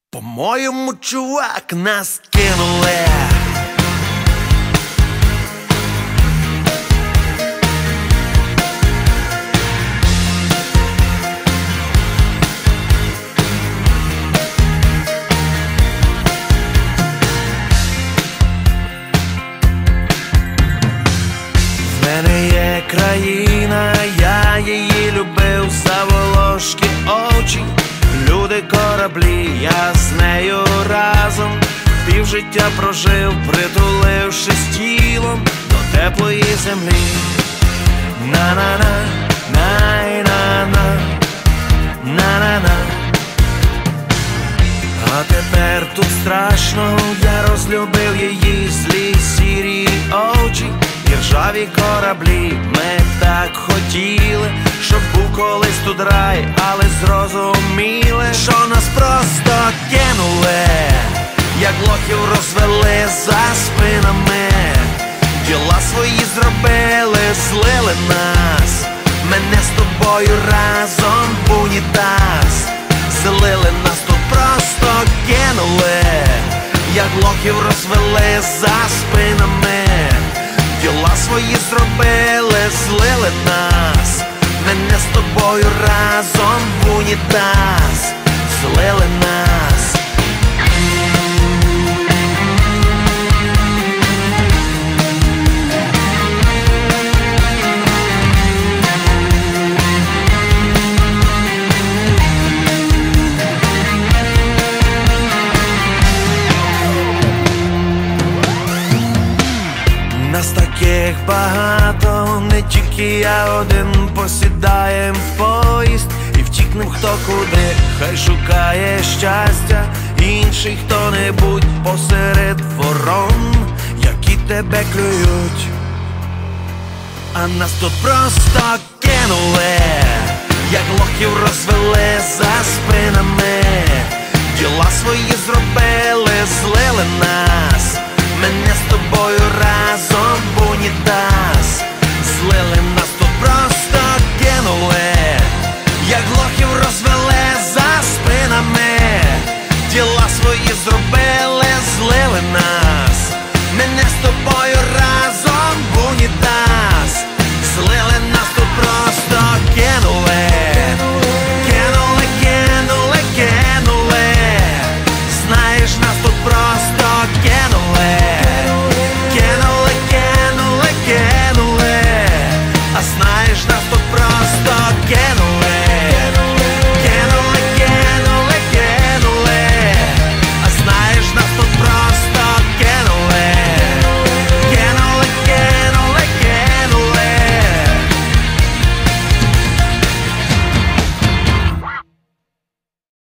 По-моєму, чувак, нас кинули. В мене є країна, я її любив за волошки очі. Люди, кораблі, я з нею разом півжиття прожив, притулившись тілом до теплої землі. На-на-на, най-на-на, на-на-на. А тепер тут страшно, я розлюбив її злі сірі очі і ржаві кораблі. Ми так хотіли, щоб був колись тут рай, але зрозуміли, що нас просто кинули, як лохів розвели за спинами. Діла свої зробили, злили нас, мене з тобою разом в унітаз. Злили нас, тут просто кинули, як лохів розвели за спинами. Діла свої зробили, злили нас, мене з тобою разом в унітаз. Злили нас. Нас таких багато, не тільки я один. Посідаєм в поїзд і втікнем хто куди. Хай шукає щастя інший хто-небудь посеред ворон, які тебе клюють. А нас тут просто кинули, як лохів розвели за спинами. Діла свої зробили, злили нас, мене з тобою разом в унітаз. Злили нас, тут просто кинули, як лохів розвели за спинами. Діла свої зробили.